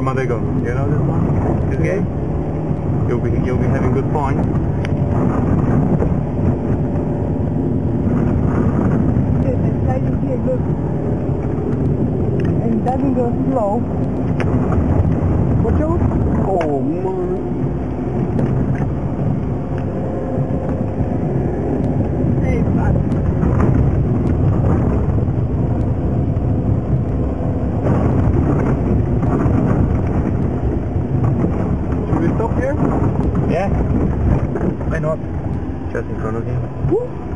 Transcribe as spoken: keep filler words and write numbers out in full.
Armadego. You know this one? This game? You'll be you'll be having good points. Yes, it's sliding here, look. And it doesn't go slow. Watch out! Oh man. Hey, fast. Should we stop here? Yeah. Why not? Just in front of you. Woo!